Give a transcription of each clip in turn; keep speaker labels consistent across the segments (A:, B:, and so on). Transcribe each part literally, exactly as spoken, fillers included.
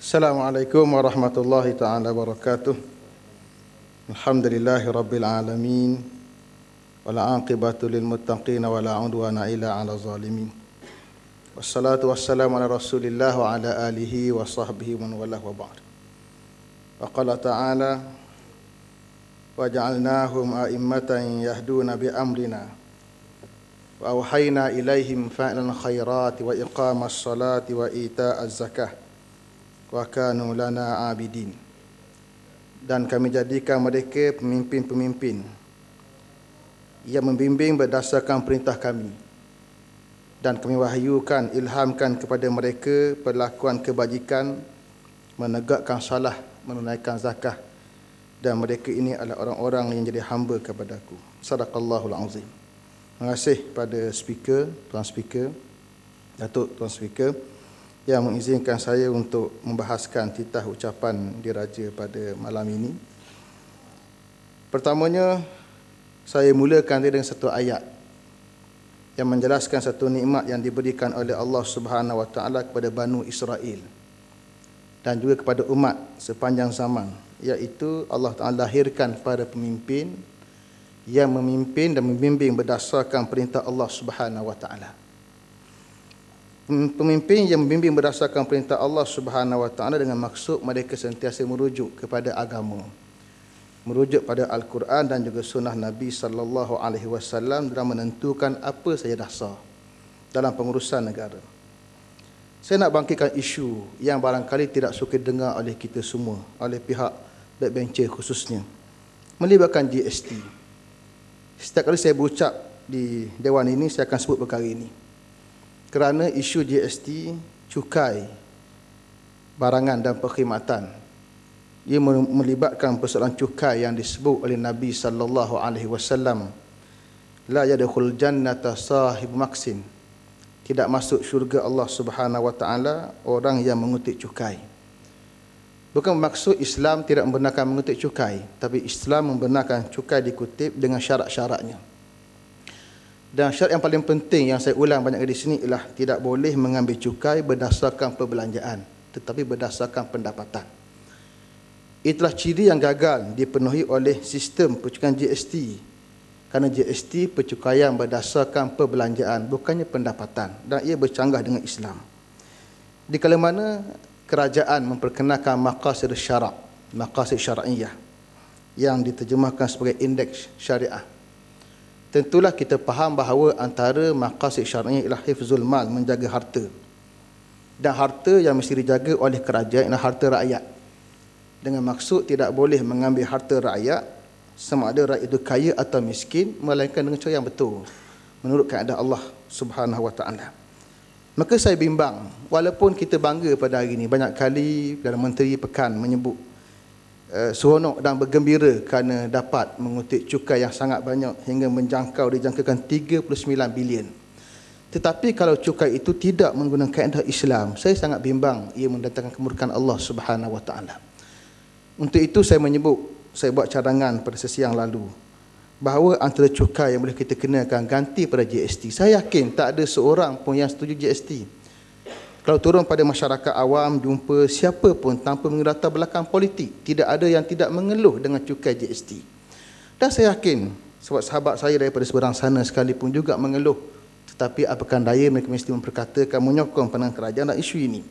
A: Assalamualaikum warahmatullahi taala wabarakatuh. Alhamdulillahi rabbil alamin. Wala aqibatu lil muttaqin wala udwana illa 'ala zalimin. Wassalatu wassalamu ala Rasulillah wa ala alihi wa sahbihi man walah wa ba'd. Wa qala ta'ala wa ja'alnahum a'immatan yahduna bi amrina wa awhayna ilaihim fa'lan khairati wa iqamas salati wa ita'az zakah wa kanu lana abidin. Dan kami jadikan mereka pemimpin-pemimpin yang membimbing berdasarkan perintah kami, dan kami wahyukan, ilhamkan kepada mereka perlakuan kebajikan, menegakkan salah, menunaikan zakah, dan mereka ini adalah orang-orang yang jadi hamba kepadaku. Sadaqallahul azim. Terima kasih pada speaker, tuan speaker, Datuk tuan speaker, yang mengizinkan saya untuk membahaskan titah ucapan diraja pada malam ini. Pertamanya, saya mulakan dengan satu ayat yang menjelaskan satu nikmat yang diberikan oleh Allah Subhanahu Wa Taala kepada Banu Israel dan juga kepada umat sepanjang zaman, iaitu Allah Taala lahirkan para pemimpin yang memimpin dan membimbing berdasarkan perintah Allah Subhanahu Wa Taala. Pemimpin yang membimbing berdasarkan perintah Allah Subhanahu Wa Taala dengan maksud mereka sentiasa merujuk kepada agama, merujuk pada Al-Quran dan juga sunnah Nabi sallallahu alaihi wasallam dalam menentukan apa saja dasar dalam pengurusan negara. Saya nak bangkitkan isu yang barangkali tidak suka dengar oleh kita semua, oleh pihak backbencher khususnya, melibatkan G S T. Setiap kali saya berucap di dewan ini, saya akan sebut perkara ini. Kerana isu G S T, cukai barangan dan perkhidmatan, ia melibatkan persoalan cukai yang disebut oleh Nabi sallallahu alaihi wasallam, la yadkhul jannata sahib maksin, tidak masuk syurga Allah Subhanahu Wa Taala orang yang mengutip cukai. Bukan maksud Islam tidak membenarkan mengutip cukai, tapi Islam membenarkan cukai dikutip dengan syarat-syaratnya. Dan syarat yang paling penting yang saya ulang banyak kali di sini ialah tidak boleh mengambil cukai berdasarkan perbelanjaan, tetapi berdasarkan pendapatan. Itulah ciri yang gagal dipenuhi oleh sistem percukaian G S T. Kerana G S T percukaian berdasarkan perbelanjaan, bukannya pendapatan, dan ia bercanggah dengan Islam. Di kala mana kerajaan memperkenalkan maqasid syarak, maqasid syar'iyah, yang diterjemahkan sebagai indeks syariah, tentulah kita faham bahawa antara maqasid syar'iyah ialah hifzul mal, menjaga harta. Dan harta yang mesti dijaga oleh kerajaan ialah harta rakyat. Dengan maksud tidak boleh mengambil harta rakyat, sama ada rakyat itu kaya atau miskin, melainkan dengan cara yang betul, menurut kaedah Allah Subhanahu Wa Taala. Maka saya bimbang, walaupun kita bangga pada hari ini, banyak kali Perdana Menteri Pekan menyebut Uh, seronok dan bergembira kerana dapat mengutip cukai yang sangat banyak hingga menjangkau dijangkakan tiga puluh sembilan bilion. Tetapi kalau cukai itu tidak menggunakan kaedah Islam, saya sangat bimbang ia mendatangkan kemurkaan Allah Subhanahu Wa Taala. Untuk itu saya menyebut, saya buat cadangan pada sesi yang lalu, bahawa antara cukai yang boleh kita kenakan ganti pada G S T. Saya yakin tak ada seorang pun yang setuju G S T. Kalau turun pada masyarakat awam, jumpa siapa pun tanpa mengira latar belakang politik, tidak ada yang tidak mengeluh dengan cukai G S T. Dan saya yakin sebab sahabat saya daripada seberang sana sekalipun juga mengeluh, tetapi apakah daya mereka mesti memperkatakan, menyokong pandangan kerajaan dalam isu ini.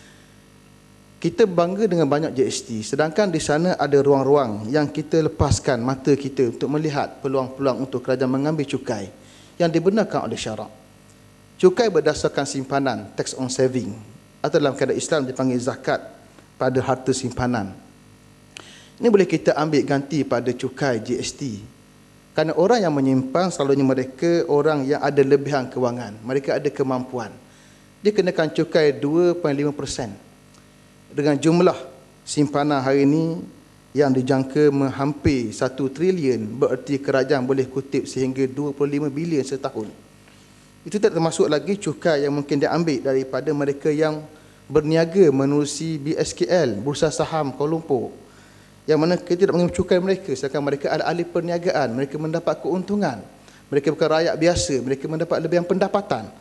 A: Kita bangga dengan banyak G S T, sedangkan di sana ada ruang-ruang yang kita lepaskan mata kita untuk melihat peluang-peluang untuk kerajaan mengambil cukai yang dibenarkan oleh syarak. Cukai berdasarkan simpanan, tax on saving, atau dalam kaedah Islam dipanggil zakat pada harta simpanan. Ini boleh kita ambil ganti pada cukai G S T. Kerana orang yang menyimpan selalunya mereka orang yang ada lebihan kewangan, mereka ada kemampuan. Dia kenakan cukai dua perpuluhan lima peratus. Dengan jumlah simpanan hari ini yang dijangka menghampir satu trilion, bererti kerajaan boleh kutip sehingga dua puluh lima bilion setahun. Itu tak termasuk lagi cukai yang mungkin diambil daripada mereka yang berniaga menerusi B S K L, Bursa Saham Kuala Lumpur, yang mana kita tidak mengambil cukai mereka, sedangkan mereka adalah ahli perniagaan, mereka mendapat keuntungan, mereka bukan rakyat biasa, mereka mendapat lebihan pendapatan.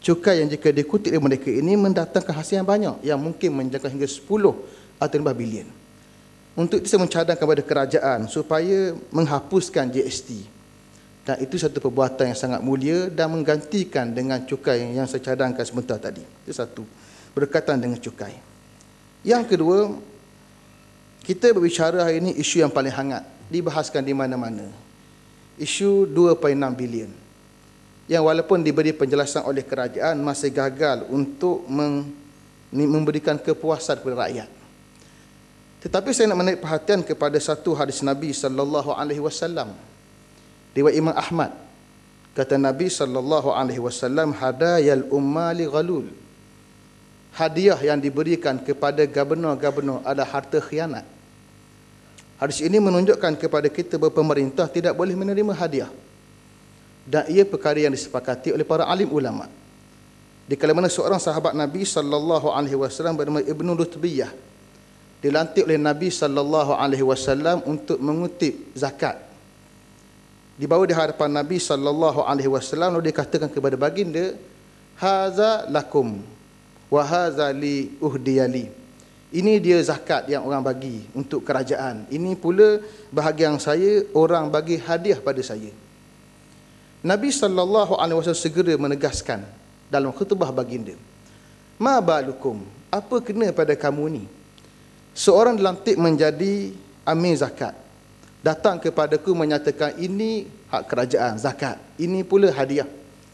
A: Cukai yang jika dikutip dari mereka ini mendatangkan hasil yang banyak, yang mungkin menjangkau hingga sepuluh atau lima bilion. Untuk itu saya mencadang kepada kerajaan supaya menghapuskan G S T. Dan itu satu perbuatan yang sangat mulia dan menggantikan dengan cukai yang saya cadangkan sebentar tadi. Itu satu, berkaitan dengan cukai. Yang kedua, kita berbicara hari ini isu yang paling hangat, dibahaskan di mana-mana. Isu dua perpuluhan enam bilion. Yang walaupun diberi penjelasan oleh kerajaan masih gagal untuk memberikan kepuasan kepada rakyat. Tetapi saya nak menarik perhatian kepada satu hadis Nabi sallallahu alaihi wasallam. Riwayat Imam Ahmad. Kata Nabi sallallahu alaihi wasallam, hadayal ummali ghalul. Hadiah yang diberikan kepada gubernur-gubernur adalah harta khianat. Hadis ini menunjukkan kepada kita bahawa pemerintah tidak boleh menerima hadiah. Dan ia perkara yang disepakati oleh para alim ulama. Di kala mana seorang sahabat Nabi sallallahu alaihi wasallam bernama Ibnu Lutbiyah dilantik oleh Nabi sallallahu alaihi wasallam untuk mengutip zakat. Dibawa di hadapan Nabi sallallahu alaihi wasallam, lalu dikatakan kepada baginda, haza lakum wa haza li uhdiyali. Ini dia zakat yang orang bagi untuk kerajaan. Ini pula bahagian saya, orang bagi hadiah pada saya. Nabi sallallahu alaihi wasallam segera menegaskan dalam khutbah baginda, ma ba'lukum, apa kena pada kamu ni? Seorang dilantik menjadi amir zakat, datang kepadaku menyatakan ini hak kerajaan, zakat. Ini pula hadiah.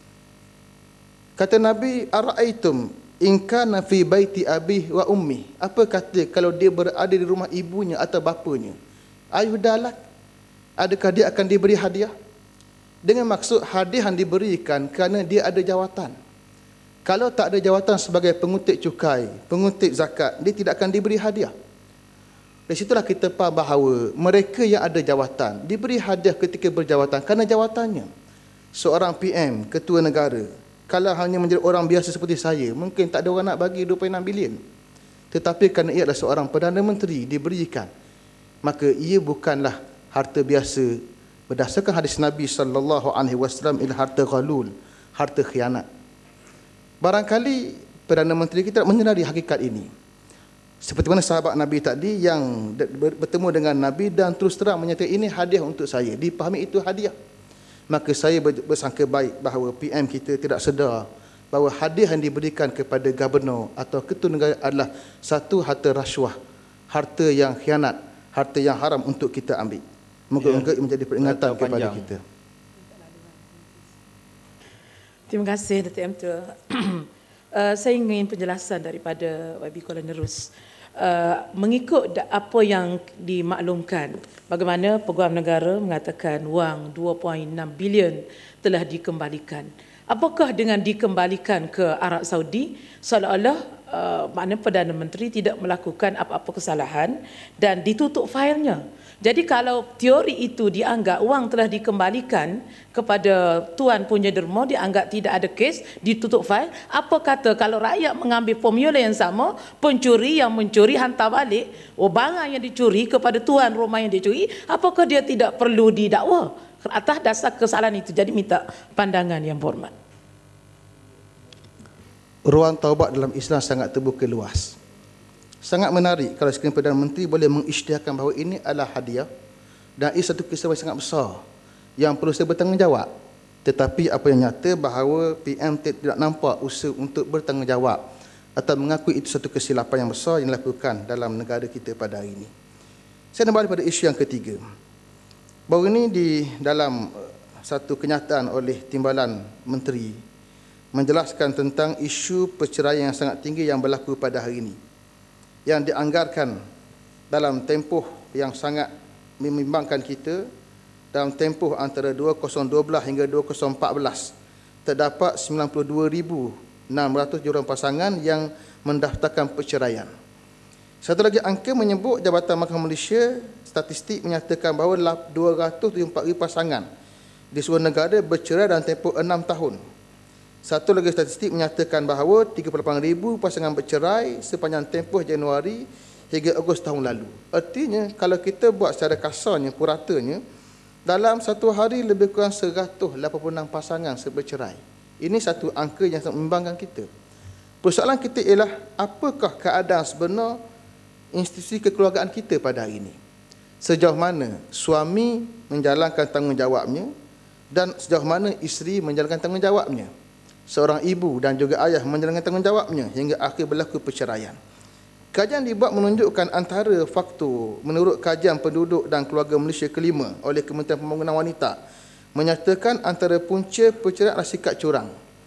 A: Kata Nabi, ara'aitum in kana fi baiti abi wa ummi. Apa kata kalau dia berada di rumah ibunya atau bapanya? Ayuh dalak, adakah dia akan diberi hadiah? Dengan maksud hadiah yang diberikan kerana dia ada jawatan. Kalau tak ada jawatan sebagai pengutip cukai, pengutip zakat, dia tidak akan diberi hadiah. Dari situlah kita faham bahawa mereka yang ada jawatan diberi hadiah ketika berjawatan kerana jawatannya. Seorang P M, ketua negara, kalau hanya menjadi orang biasa seperti saya, mungkin tak ada orang nak bagi dua perpuluhan enam bilion. Tetapi kerana ia adalah seorang Perdana Menteri diberikan, maka ia bukanlah harta biasa. Berdasarkan hadis Nabi sallallahu alaihi wasallam, ini harta ghalul, harta khianat. Barangkali Perdana Menteri kita menyedari hakikat ini. Seperti mana sahabat Nabi tadi yang bertemu dengan Nabi dan terus terang menyatakan ini hadiah untuk saya, dipahami itu hadiah. Maka saya bersangka baik bahawa P M kita tidak sedar bahawa hadiah yang diberikan kepada gubernur atau ketua negara adalah satu harta rasuah, harta yang khianat, harta yang haram untuk kita ambil. Moga-moga ya, menjadi peringatan kepada panjang kita.
B: Terima kasih Datuk M Tua. uh, saya ingin penjelasan daripada Y B Kuala Nerus. Uh, mengikut apa yang dimaklumkan, bagaimana Peguam Negara mengatakan wang dua perpuluhan enam bilion telah dikembalikan. Apakah dengan dikembalikan ke Arab Saudi, seolah-olah uh, makna Perdana Menteri tidak melakukan apa-apa kesalahan dan ditutup failnya? Jadi kalau teori itu dianggap wang telah dikembalikan kepada Tuan punya derma, dianggap tidak ada kes, ditutup fail, apa kata kalau rakyat mengambil formula yang sama, pencuri yang mencuri hantar balik oh, barang yang dicuri kepada tuan rumah yang dicuri, apakah dia tidak perlu didakwa atas dasar kesalahan itu? Jadi minta pandangan yang berhormat.
A: Ruang taubat dalam Islam sangat terbuka luas. Sangat menarik kalau sekiranya Perdana Menteri boleh mengisytiharkan bahawa ini adalah hadiah dan ini satu kisah yang sangat besar yang perlu saya bertanggungjawab. Tetapi apa yang nyata bahawa P M tidak nampak usaha untuk bertanggungjawab atau mengakui itu satu kesilapan yang besar yang dilakukan dalam negara kita pada hari ini. Saya nak balik pada isu yang ketiga. Baru ini di dalam satu kenyataan oleh Timbalan Menteri menjelaskan tentang isu perceraian yang sangat tinggi yang berlaku pada hari ini, yang dianggarkan dalam tempoh yang sangat membimbangkan kita. Dalam tempoh antara dua ribu dua belas hingga dua ribu empat belas terdapat sembilan puluh dua ribu enam ratus jurang pasangan yang mendaftarkan perceraian. Satu lagi angka menyebut Jabatan Mahkamah Malaysia statistik menyatakan bahawa dua ratus tujuh puluh empat ribu pasangan di seluruh negara bercerai dalam tempoh enam tahun. Satu lagi statistik menyatakan bahawa tiga puluh lapan ribu pasangan bercerai sepanjang tempoh Januari hingga Ogos tahun lalu. Artinya kalau kita buat secara kasarnya, puratanya, dalam satu hari lebih kurang seratus lapan puluh enam pasangan bercerai. Ini satu angka yang sangat membimbangkan kita. Persoalan kita ialah apakah keadaan sebenar institusi kekeluargaan kita pada hari ini. Sejauh mana suami menjalankan tanggungjawabnya dan sejauh mana isteri menjalankan tanggungjawabnya. Seorang ibu dan juga ayah menjalankan tanggungjawabnya hingga akhir berlaku perceraian. Kajian dibuat menunjukkan antara faktor menurut kajian penduduk dan keluarga Malaysia kelima oleh Kementerian Pembangunan Wanita menyatakan antara punca perceraian adalah sikap curang.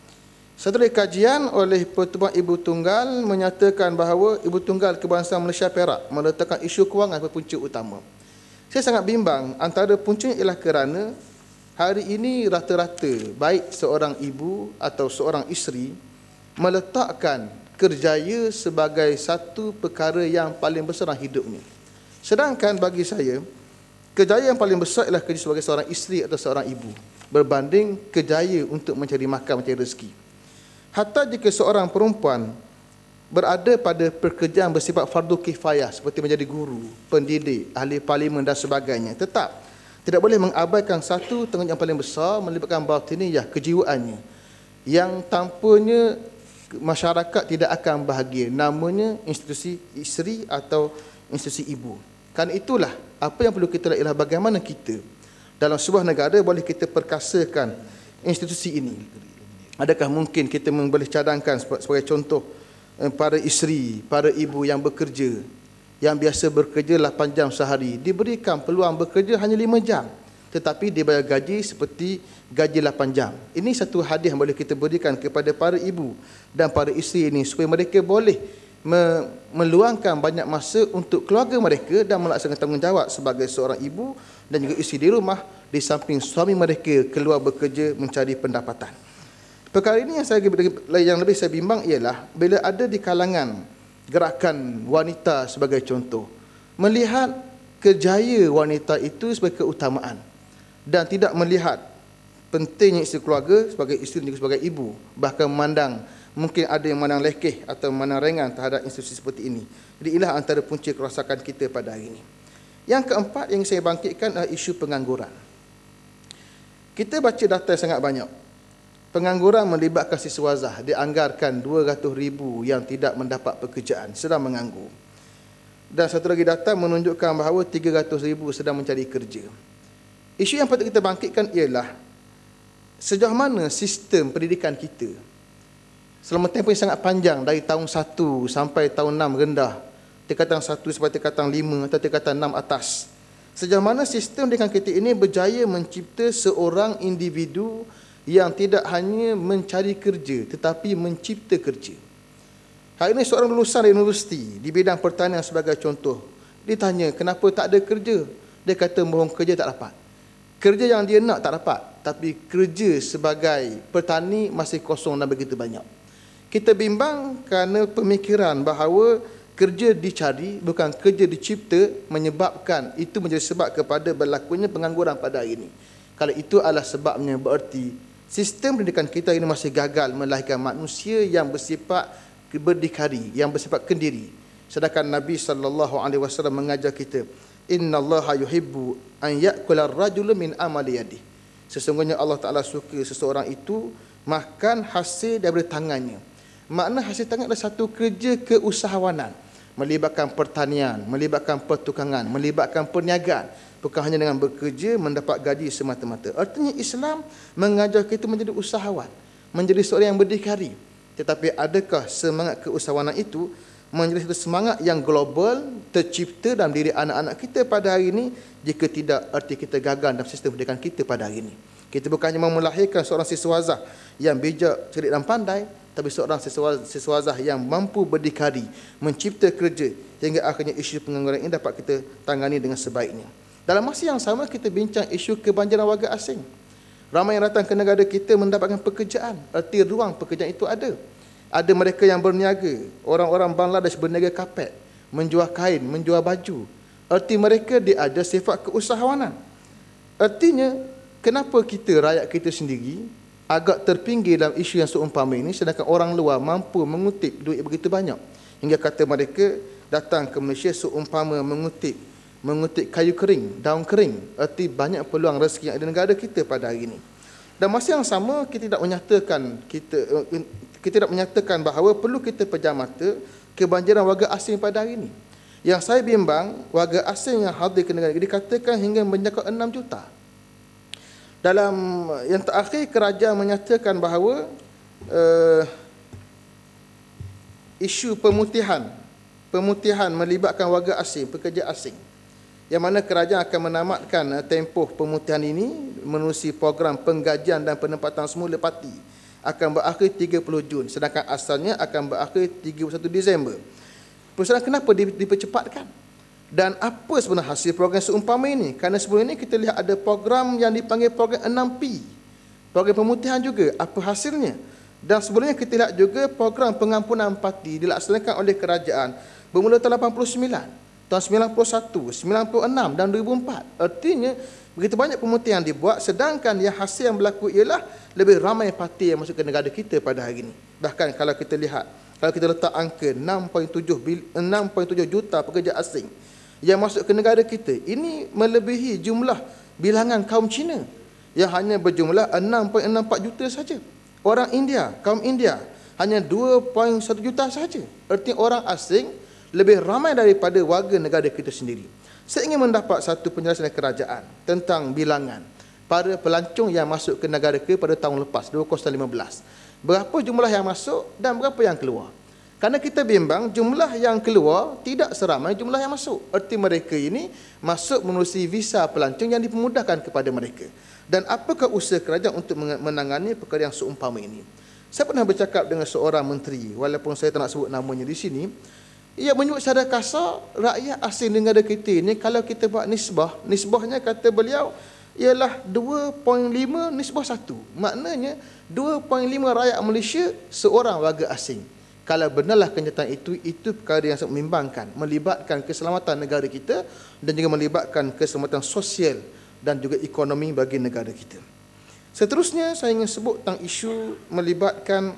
A: Satu lagi kajian oleh Pertubuhan Ibu Tunggal menyatakan bahawa Ibu Tunggal Kebangsaan Malaysia Perak meletakkan isu kewangan sebagai punca utama. Saya sangat bimbang, antara puncanya ialah kerana hari ini rata-rata baik seorang ibu atau seorang isteri meletakkan kerjaya sebagai satu perkara yang paling besar dalam hidupnya. Sedangkan bagi saya, kerjaya yang paling besar ialah kerja sebagai seorang isteri atau seorang ibu berbanding kerjaya untuk mencari makan, mencari rezeki. Hatta jika seorang perempuan berada pada pekerjaan bersifat fardu kifayah seperti menjadi guru, pendidik, ahli parlimen dan sebagainya, tetap tidak boleh mengabaikan satu tanggungjawab yang paling besar melibatkan batiniyah, kejiwaannya, yang tanpanya masyarakat tidak akan bahagia, namanya institusi isteri atau institusi ibu. Kan itulah apa yang perlu kita lihat, ialah bagaimana kita dalam sebuah negara boleh kita perkasakan institusi ini. Adakah mungkin kita boleh cadangkan sebagai contoh para isteri, para ibu yang bekerja, yang biasa bekerja lapan jam sehari, diberikan peluang bekerja hanya lima jam, tetapi dibayar gaji seperti gaji lapan jam. Ini satu hadiah yang boleh kita berikan kepada para ibu dan para isteri ini supaya mereka boleh me meluangkan banyak masa untuk keluarga mereka dan melaksanakan tanggungjawab sebagai seorang ibu dan juga isteri di rumah, di samping suami mereka keluar bekerja mencari pendapatan. Perkara ini yang saya yang lebih saya bimbang ialah bila ada di kalangan gerakan wanita sebagai contoh, melihat kerjaya wanita itu sebagai keutamaan dan tidak melihat pentingnya isteri keluarga sebagai isteri dan juga sebagai ibu, bahkan memandang, mungkin ada yang memandang lekeh atau memandang ringan terhadap institusi seperti ini. Jadi inilah antara punca kerosakan kita pada hari ini. Yang keempat yang saya bangkitkan adalah isu pengangguran. Kita baca data sangat banyak. Pengangguran melibatkan siswa wazah, dianggarkan dua ratus ribu yang tidak mendapat pekerjaan, sedang menganggur. Dan satu lagi data menunjukkan bahawa tiga ratus ribu sedang mencari kerja. Isu yang patut kita bangkitkan ialah sejauh mana sistem pendidikan kita selama tempoh yang sangat panjang, dari tahun satu sampai tahun enam rendah, tingkatan satu sampai tingkatan lima atau tingkatan enam atas. Sejauh mana sistem pendidikan kita ini berjaya mencipta seorang individu yang tidak hanya mencari kerja tetapi mencipta kerja. Hari ini seorang lulusan dari universiti di bidang pertanian sebagai contoh, ditanya kenapa tak ada kerja, dia kata bohong, kerja tak dapat. Kerja yang dia nak tak dapat, tapi kerja sebagai petani masih kosong dan begitu banyak. Kita bimbang kerana pemikiran bahawa kerja dicari bukan kerja dicipta, menyebabkan itu menjadi sebab kepada berlakunya pengangguran pada hari ini. Kalau itu adalah sebabnya, berarti sistem pendidikan kita ini masih gagal melahirkan manusia yang bersifat berdikari, yang bersifat kendiri. Sedangkan Nabi sallallahu alaihi wasallam mengajar kita, innallaha yuhibbu an ya'kula ar-rajulu min amali yadihi. Sesungguhnya Allah Taala suka seseorang itu makan hasil daripada tangannya. Makna hasil tangan adalah satu kerja keusahawanan, melibatkan pertanian, melibatkan pertukangan, melibatkan perniagaan, bukan hanya dengan bekerja mendapat gaji semata-mata. Artinya Islam mengajar kita menjadi usahawan, menjadi seorang yang berdikari. Tetapi adakah semangat keusahawanan itu menjadi satu semangat yang global, tercipta dalam diri anak-anak kita pada hari ini? Jika tidak, arti kita gagal dalam sistem pendidikan kita pada hari ini. Kita bukannya mahu melahirkan seorang siswazah yang bijak, cerdik dan pandai, tapi seorang siswazah yang mampu berdikari, mencipta kerja, hingga akhirnya isu pengangguran ini dapat kita tangani dengan sebaiknya. Dalam masa yang sama, kita bincang isu kebanjiran warga asing. Ramai yang datang ke negara kita mendapatkan pekerjaan, arti ruang pekerjaan itu ada. Ada mereka yang berniaga, orang-orang Bangladesh berniaga kapet, menjual kain, menjual baju. Arti mereka diajar sifat keusahawanan. Artinya, kenapa kita, rakyat kita sendiri, agak terpinggir dalam isu yang seumpama ini, sedangkan orang luar mampu mengutip duit begitu banyak. Hingga kata mereka datang ke Malaysia seumpama mengutip mengutip kayu kering, daun kering. Arti banyak peluang rezeki yang ada di negara kita pada hari ini. Dan masa yang sama kita tidak menyatakan kita kita tidak menyatakan bahawa perlu kita pejam mata kebanjiran warga asing pada hari ini. Yang saya bimbang, warga asing yang hadir ke negara ini dikatakan hingga mencakup enam juta. Dalam yang terakhir, kerajaan menyatakan bahawa uh, isu pemutihan, pemutihan melibatkan warga asing, pekerja asing, yang mana kerajaan akan menamatkan uh, tempoh pemutihan ini menerusi program penggajian dan penempatan semula parti akan berakhir tiga puluh Jun, sedangkan asalnya akan berakhir tiga puluh satu Disember. Persoalan kenapa dipercepatkan? Dan apa sebenarnya hasil program seumpama ini? Kerana sebelum ini kita lihat ada program yang dipanggil program enam P, program pemutihan juga. Apa hasilnya? Dan sebelumnya kita lihat juga program pengampunan parti dilaksanakan oleh kerajaan bermula tahun lapan puluh sembilan, tahun sembilan puluh satu, sembilan puluh enam dan dua ribu empat. Artinya begitu banyak pemutihan dibuat, sedangkan yang hasil yang berlaku ialah lebih ramai parti yang masuk ke negara kita pada hari ini. Bahkan kalau kita lihat, kalau kita letak angka enam perpuluhan tujuh juta pekerja asing yang masuk ke negara kita, ini melebihi jumlah bilangan kaum Cina yang hanya berjumlah enam perpuluhan enam empat juta saja. Orang India, kaum India hanya dua perpuluhan satu juta saja. Artinya orang asing lebih ramai daripada warga negara kita sendiri. Saya ingin mendapat satu penjelasan dari kerajaan tentang bilangan para pelancong yang masuk ke negara kita pada tahun lepas, dua ribu lima belas. Berapa jumlah yang masuk dan berapa yang keluar? Kerana kita bimbang jumlah yang keluar tidak seramai jumlah yang masuk. Erti mereka ini masuk menerusi visa pelancong yang dipermudahkan kepada mereka. Dan apakah usaha kerajaan untuk menangani perkara yang seumpama ini? Saya pernah bercakap dengan seorang menteri, walaupun saya tak nak sebut namanya di sini. Ia menyebut secara kasar, rakyat asing negara kita ini, kalau kita buat nisbah, nisbahnya kata beliau ialah dua perpuluhan lima nisbah satu. Maknanya dua perpuluhan lima rakyat Malaysia seorang warga asing. Kalau benarlah kenyataan itu, itu perkara yang sangat membimbangkan, melibatkan keselamatan negara kita dan juga melibatkan keselamatan sosial dan juga ekonomi bagi negara kita. Seterusnya saya ingin sebut tentang isu melibatkan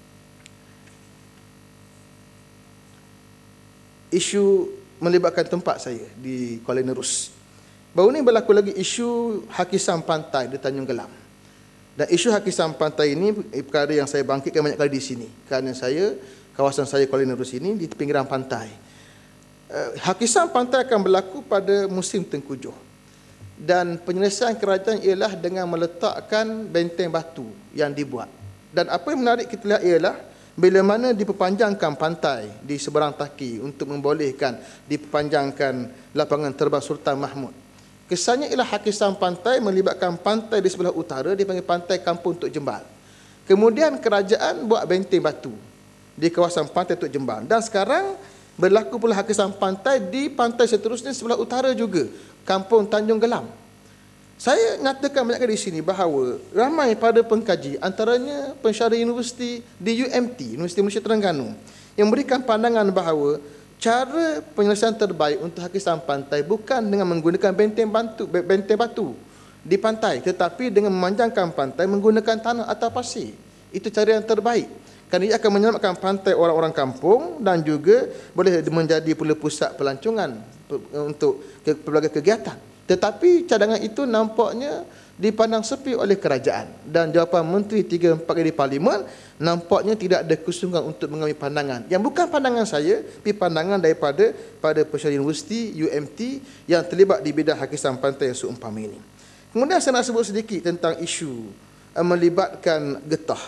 A: isu melibatkan tempat saya di Kuala Nerus. Baru ini berlaku lagi isu hakisan pantai di Tanjung Gelam. Dan isu hakisan pantai ini perkara yang saya bangkitkan banyak kali di sini. Kerana saya, kawasan saya Kuala Nerus ini di pinggiran pantai. Hakisan pantai akan berlaku pada musim tengkujuh. Dan penyelesaian kerajaan ialah dengan meletakkan benteng batu yang dibuat. Dan apa yang menarik kita lihat ialah bila mana diperpanjangkan pantai di seberang Taki untuk membolehkan diperpanjangkan lapangan terbang Sultan Mahmud. Kesannya ialah hakisan pantai melibatkan pantai di sebelah utara, dipanggil pantai Kampung Tok Jembal. Kemudian kerajaan buat benteng batu di kawasan pantai Tok Jembal. Dan sekarang berlaku pula hakisan pantai di pantai seterusnya sebelah utara juga, Kampung Tanjung Gelam. Saya nyatakan banyak kali di sini bahawa ramai pada pengkaji, antaranya pensyarah universiti di U M T, Universiti Malaysia Terengganu, yang memberikan pandangan bahawa cara penyelesaian terbaik untuk hakisan pantai bukan dengan menggunakan benteng batu, benteng batu di pantai, tetapi dengan memanjangkan pantai menggunakan tanah atau pasir. Itu cara yang terbaik. Kerana ia akan menyelamatkan pantai orang-orang kampung dan juga boleh menjadi pula pusat pelancongan untuk pelbagai kegiatan. Tetapi cadangan itu nampaknya dipandang sepi oleh kerajaan. Dan jawapan Menteri tiga empat kali di Parlimen nampaknya tidak ada kesungguhan untuk mengambil pandangan. Yang bukan pandangan saya, tapi pandangan daripada pada pensyarah universiti U M T yang terlibat di bidang hakisan pantai yang seumpama ini. Kemudian saya nak sebut sedikit tentang isu uh, melibatkan getah.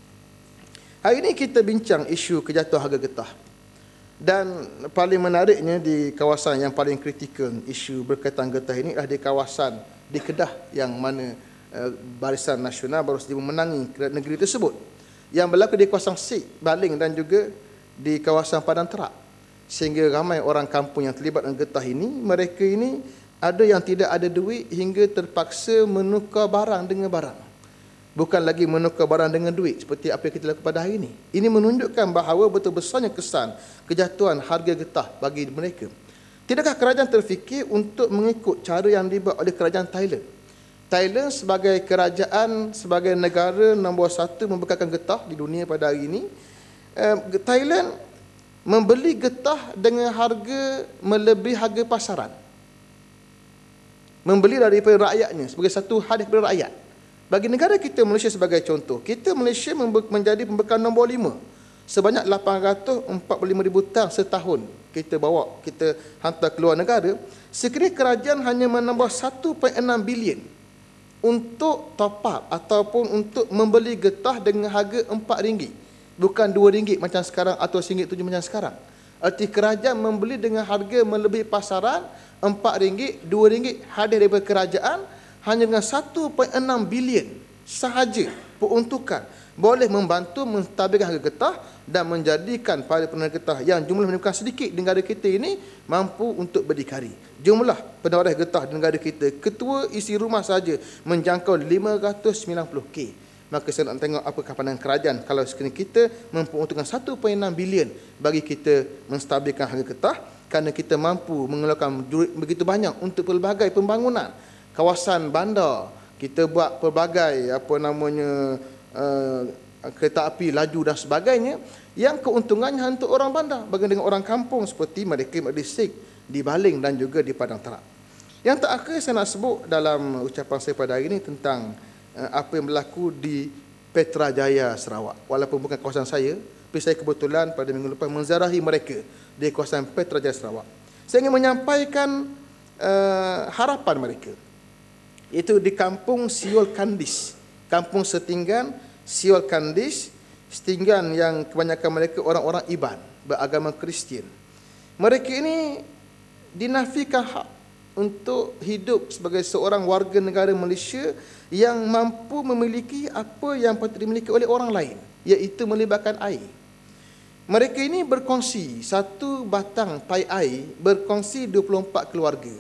A: Hari ini kita bincang isu kejatuhan harga getah. Dan paling menariknya di kawasan yang paling kritikal isu berkaitan getah ini adalah di kawasan di Kedah yang mana uh, Barisan Nasional baru saja memenangi negeri tersebut. Yang berlaku di kawasan Sik, Baling dan juga di kawasan Padang Terak. Sehingga ramai orang kampung yang terlibat dengan getah ini, mereka ini ada yang tidak ada duit hingga terpaksa menukar barang dengan barang. Bukan lagi menukar barang dengan duit seperti apa yang kita lakukan pada hari ini. Ini menunjukkan bahawa betul besarnya kesan kejatuhan harga getah bagi mereka. Tidakkah kerajaan terfikir untuk mengikut cara yang dibuat oleh kerajaan Thailand? Thailand sebagai kerajaan, sebagai negara nombor satu membekalkan getah di dunia pada hari ini, eh, Thailand membeli getah dengan harga melebihi harga pasaran. Membeli daripada rakyatnya sebagai satu hadiah kepada rakyat. Bagi negara kita Malaysia sebagai contoh, kita Malaysia menjadi pembekal nombor lima. Sebanyak lapan ratus empat puluh lima ribu tan setahun kita bawa, kita hantar keluar negara. Sekiranya kerajaan hanya menambah satu perpuluhan enam bilion untuk top up ataupun untuk membeli getah dengan harga empat ringgit. Bukan dua ringgit macam sekarang atau ringgit tujuh macam sekarang. Arti kerajaan membeli dengan harga melebihi pasaran empat ringgit, dua ringgit hadir daripada kerajaan hanya dengan satu perpuluhan enam bilion sahaja peruntukan boleh membantu menstabilkan harga getah dan menjadikan para penawarah getah yang jumlahnya bukan sedikit di negara kita ini mampu untuk berdikari. Jumlah penawarah getah di negara kita, ketua isi rumah sahaja menjangkau lima ratus sembilan puluh K. Maka saya nak tengok apakah pandangan kerajaan kalau sekiranya kita memperuntukkan satu perpuluhan enam bilion bagi kita menstabilkan harga getah, kerana kita mampu mengeluarkan duit begitu banyak untuk pelbagai pembangunan kawasan bandar, kita buat pelbagai apa namanya uh, kereta api laju dan sebagainya, yang keuntungannya untuk orang bandar bagi dengan orang kampung seperti mereka di Sik, di Baling dan juga di Padang Terak. Yang terakhir saya nak sebut dalam ucapan saya pada hari ini tentang uh, apa yang berlaku di Petrajaya Sarawak. Walaupun bukan kawasan saya, tapi saya kebetulan pada minggu lepas menziarahi mereka di kawasan Petrajaya Sarawak. Saya ingin menyampaikan uh, harapan mereka, iaitu di kampung Siol Kandis, kampung setinggan Siol Kandis, setinggan yang kebanyakan mereka orang-orang Iban beragama Kristian. Mereka ini dinafikan hak untuk hidup sebagai seorang warga negara Malaysia yang mampu memiliki apa yang patut dimiliki oleh orang lain, iaitu melibatkan air. Mereka ini berkongsi satu batang pai air, berkongsi dua puluh empat keluarga.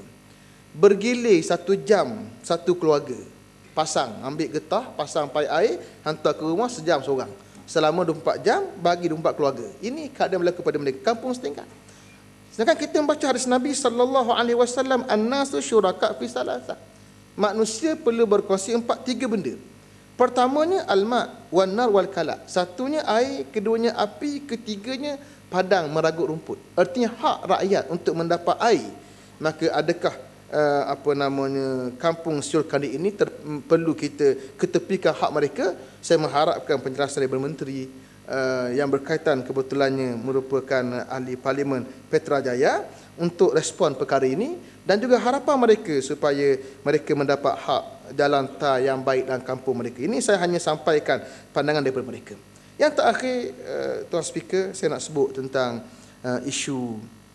A: Bergilir satu jam satu keluarga. Pasang, ambil getah, pasang pai air, hantar ke rumah sejam seorang. Selama dua puluh empat jam, bagi dua puluh empat keluarga. Ini keadaan berlaku pada mereka, kampung setingkat. Sedangkan kita membaca hadis Nabi sallallahu alaihi wasallam, an-nasu syuraka fi salasah. Manusia perlu berkongsi empat tiga benda. Pertamanya al-ma' wan nar wal kala. Satunya air, keduanya api, ketiganya padang meragut rumput. Artinya hak rakyat untuk mendapat air. Maka adakah Uh, apa namanya kampung Siol Kandis ini ter, perlu kita ketepikan hak mereka? Saya mengharapkan penjelasan daripada menteri uh, yang berkaitan, kebetulannya merupakan ahli parlimen Petrajaya, untuk respon perkara ini, dan juga harapan mereka supaya mereka mendapat hak jalan tar yang baik dalam kampung mereka. Ini saya hanya sampaikan pandangan daripada mereka. Yang terakhir, uh, Tuan Speaker, saya nak sebut tentang uh, isu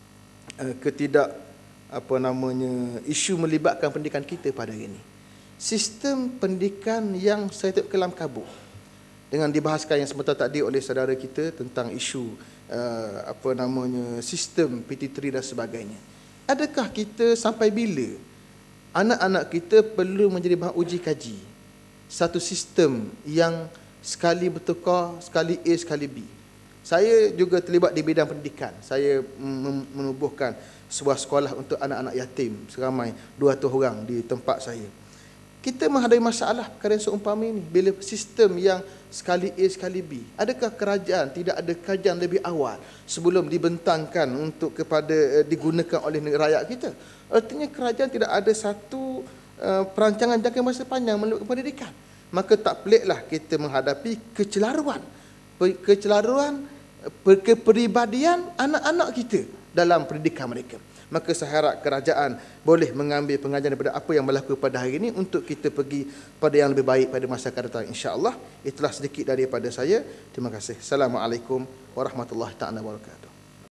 A: uh, ketidak apa namanya isu melibatkan pendidikan kita pada hari ini. Sistem pendidikan yang saya tengok kelam kabut dengan dibahaskan yang sebentar tadi oleh saudara kita tentang isu uh, apa namanya sistem P T tiga dan sebagainya. Adakah kita sampai bila anak-anak kita perlu menjadi bahan uji kaji satu sistem yang sekali bertukar, sekali A, sekali B? Saya juga terlibat di bidang pendidikan. Saya menubuhkan sebuah sekolah untuk anak-anak yatim seramai dua ratus orang di tempat saya. Kita menghadapi masalah perkara yang seumpama ini bila sistem yang sekali A, sekali B. Adakah kerajaan tidak ada kajian lebih awal sebelum dibentangkan untuk kepada digunakan oleh rakyat kita? Artinya kerajaan tidak ada satu uh, perancangan jangka masa panjang melibatkan pendidikan. Maka tak peliklah kita menghadapi kecelaruan kecelaruan kepribadian anak-anak kita dalam pendidikan mereka. Maka saya harap kerajaan boleh mengambil pengajaran daripada apa yang berlaku pada hari ini untuk kita pergi pada yang lebih baik pada masa akan datang, insya-Allah. Itulah sedikit daripada saya. Terima kasih. Assalamualaikum warahmatullahi taala wabarakatuh.